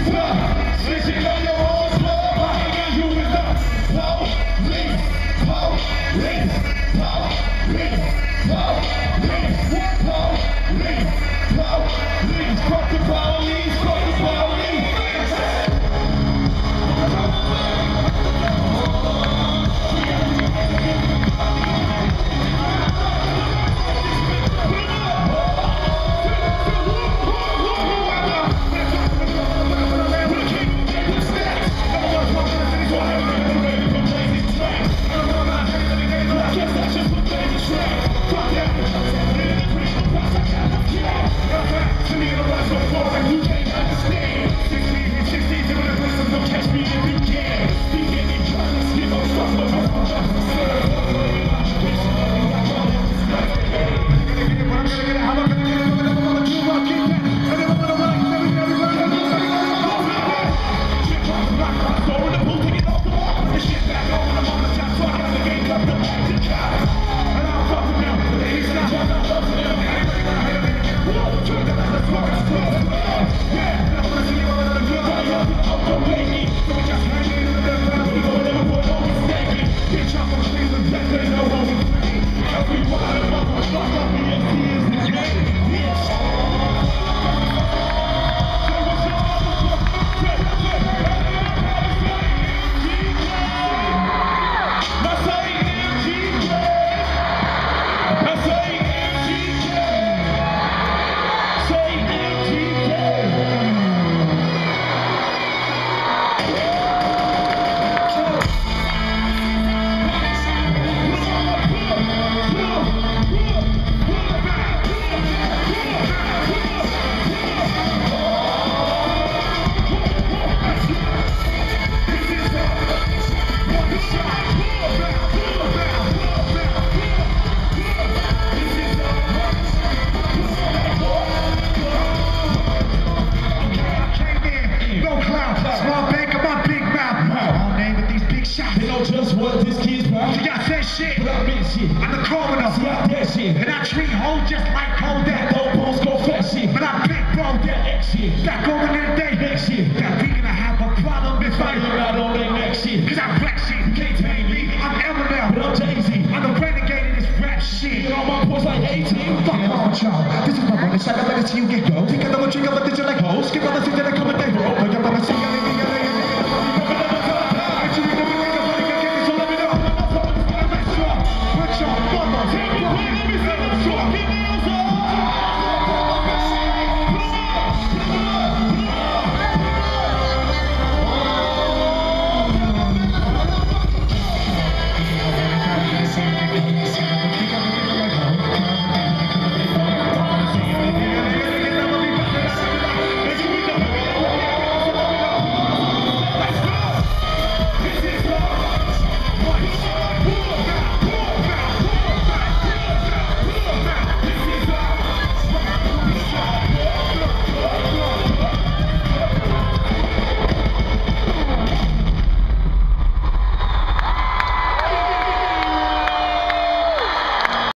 shit. I'm the coroner. And I treat hoes just like Kodak. Those go fast shit. But I big bro that shit. Back over in the day. Next shit. That we gonna have a problem if I out on that next shit. Cause I'm black shit. You can't tame me. I'm Eminem. But I'm Jay-Z. I'm the renegade in this rap shit. And all my boys like 18. Fuck all y'all. This is my bonus. I got letters to you get go. Think of the trigger, but this is like hoes. Skip on the